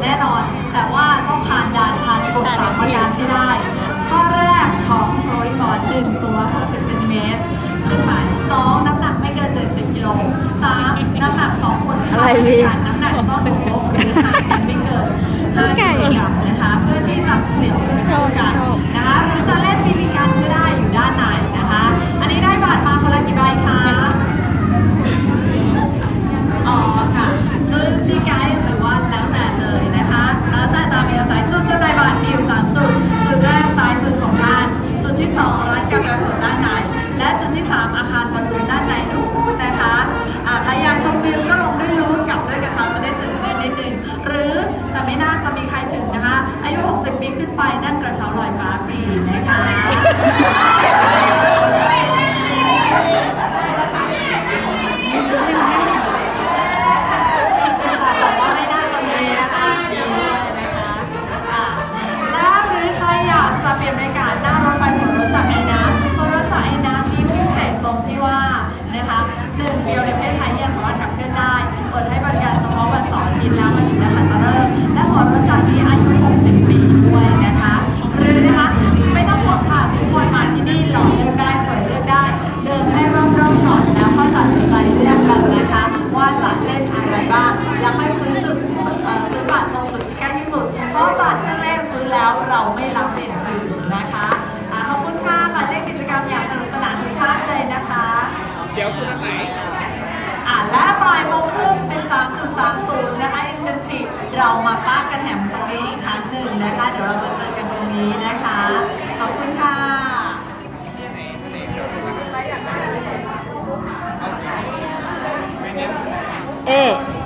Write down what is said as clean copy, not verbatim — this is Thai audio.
แน่นอนแต่ว่าต้องผ่านด่านผ่านกฎ3ประการที่ได้ข้อแรกของโฟลบอร์ด1ตัว60 เซนติเมตรขึ้นมา2น้ำหนักไม่เกิน70 กิโล3น้ำหนัก2 คนอะไรกันน้ำหนักต้องเป็นลบหรือห่างกันไม่เกิน5 กิโลกรัมนะคะเพื่อที่จะเสี่ยงเป็นเท่ากันนะคะหรือจะเล่นบีบีกันก็ได้อยู่ด้านในนะคะอันนี้ได้บัตรมาคนละกี่ใบคะอ๋อค่ะคือที่ไกด์หรือว่าแล้วแต่เลยนะคะแล้วแต่ตามเอกสารจุดจำหน่ายบัตรมีอยู่3 จุดจุดแรกซ้ายมือของท่านจุดที่2ร้านกาแฟสดด้านในและจุดที่3อาคารบอลลูนด้านในนู้นนะคะใครอยากชมวิวก็ลงด้วยรูทกับด้วยกระเช้าจะได้ตื่นเต้นนิดนึงหรือแต่ไม่น่าจะมีใครถึงนะคะอายุ60 ปีขึ้นไปนั่งกระเช้าลอยฟ้าฟรีนะคะจะเปลี่ยนบรรยากาศหน้ารถไฟหัวรถจักรไอ้น้ำหัวรถจักรไอ้น้ำมีพิเศษตรงที่ว่านะคะ1 เดียวในประเทศไทยยังสามารถขับเคลื่อนได้เปิดให้บริการเฉพาะวันเสาร์อาทิตย์แล้ววันหยุดนักขัตฤกษ์และหัวรถจักรที่อายุ60 ปีด้วยนะคะหรือนะคะไม่ต้องห่วงค่ะทุกคนมาที่นี่หลอกเลือกได้เปิดเลือกได้เดินให้รอบๆก่อนแล้วก็ตัดสินใจเลือกกันนะคะว่าจะเล่นอะไรบ้างแล้วให้ซื้อบัตรตรงจุดที่ใกล้ที่สุดเพราะบัตรเครื่องเล่นซื้อแล้วเราไม่รับเป็นคืนนะคะขอบคุณค่ะมาเล่นกิจกรรมอย่างสนุกสนานทุกท่านเลยนะคะเดี๋ยวคุณไหนและบ่ายโมงครึ่งเป็น 3.30 นะคะincentive เรามาป้ากันแถมตรงนี้อีกครั้งหนึ่งนะคะเดี๋ยวเรามาเจอกันตรงนี้นะคะขอบคุณค่ะเอ